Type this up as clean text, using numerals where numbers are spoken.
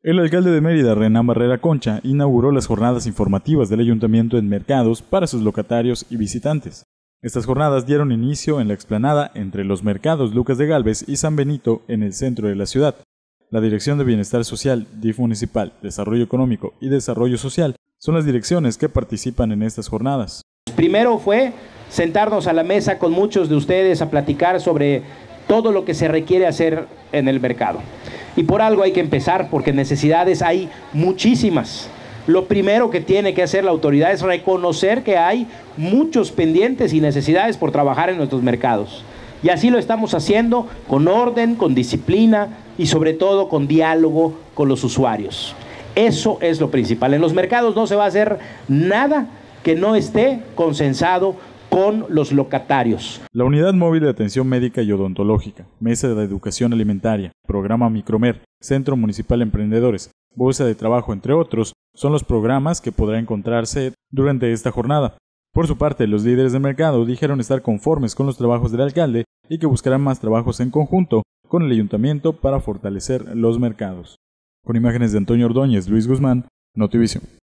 El alcalde de Mérida, Renán Barrera Concha, inauguró las jornadas informativas del ayuntamiento en mercados para sus locatarios y visitantes. Estas jornadas dieron inicio en la explanada entre los mercados Lucas de Gálvez y San Benito en el centro de la ciudad. La Dirección de Bienestar Social, DIF Municipal, Desarrollo Económico y Desarrollo Social son las direcciones que participan en estas jornadas. Primero fue sentarnos a la mesa con muchos de ustedes a platicar sobre todo lo que se requiere hacer en el mercado. Y por algo hay que empezar, porque necesidades hay muchísimas. Lo primero que tiene que hacer la autoridad es reconocer que hay muchos pendientes y necesidades por trabajar en nuestros mercados. Y así lo estamos haciendo con orden, con disciplina y sobre todo con diálogo con los usuarios. Eso es lo principal. En los mercados no se va a hacer nada que no esté consensado con los locatarios. La Unidad Móvil de Atención Médica y Odontológica, Mesa de Educación Alimentaria, Programa Micromer, Centro Municipal de Emprendedores, Bolsa de Trabajo, entre otros, son los programas que podrá encontrarse durante esta jornada. Por su parte, los líderes del mercado dijeron estar conformes con los trabajos del alcalde y que buscarán más trabajos en conjunto con el ayuntamiento para fortalecer los mercados. Con imágenes de Antonio Ordóñez, Luis Guzmán, Notivisión.